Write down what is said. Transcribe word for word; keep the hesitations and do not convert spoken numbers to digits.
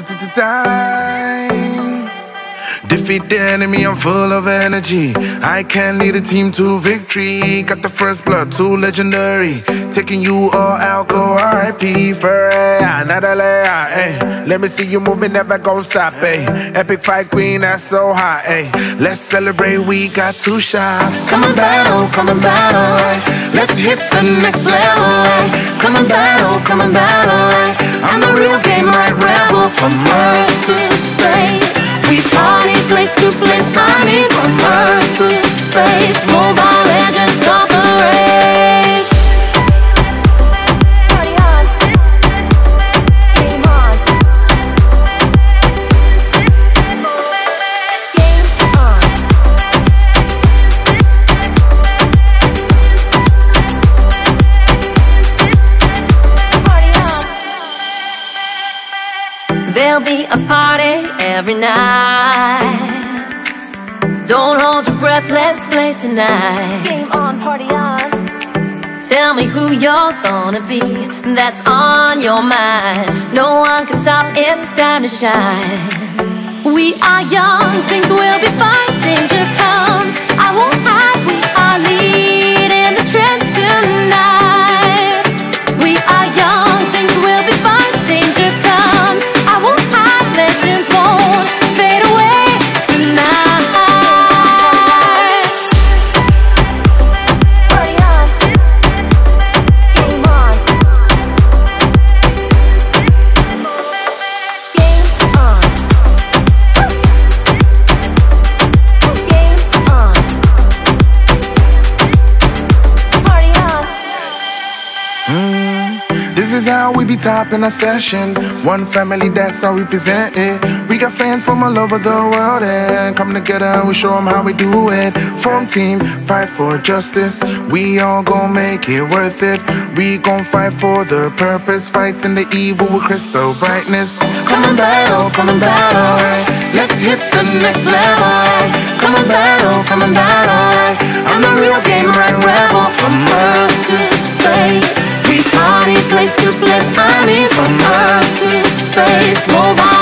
time. Defeat the enemy, I'm full of energy. I can lead a team to victory. Got the first blood, too legendary. Taking you all out, go R I P for another layer, ayy. Let me see you moving, never gon' stop, ayy. Epic fight queen, that's so hot, ayy. Let's celebrate, we got two shots. Come and battle, come and battle, ayy. Let's hit the next level, ayy. Come and battle, come and battle, ayy. I'm the real game, right rebel. From Earth to space, we party place to place, I mean from Earth to space. Mobile Legends start the race. Party on, game on, game on. Party on. There'll be a party every night. Don't hold your breath, let's play tonight. Game on, party on. Tell me who you're gonna be, that's on your mind. No one can stop, it's time to shine. We are young, things will be fine. Danger comes, I won't hide. We are leading the trends tonight. We are young, things will be fine. Danger comes, I won't hide. Legends won't fade away tonight. Party on, game on, game on, game on, party on. Mm, this is how we be topping a session. One family, that's how we present it. We got fans from all over the world and come together and we show them how we do it. Form team, fight for justice. We all gon' make it worth it. We gon' fight for the purpose, fighting the evil with crystal brightness. Come and battle, come and battle, ay. Let's hit the next level, ay. Come and battle, come and battle, ay. I'm the real game, right rebel. From Earth to space, we party place to place, I mean from Earth to space. Mobile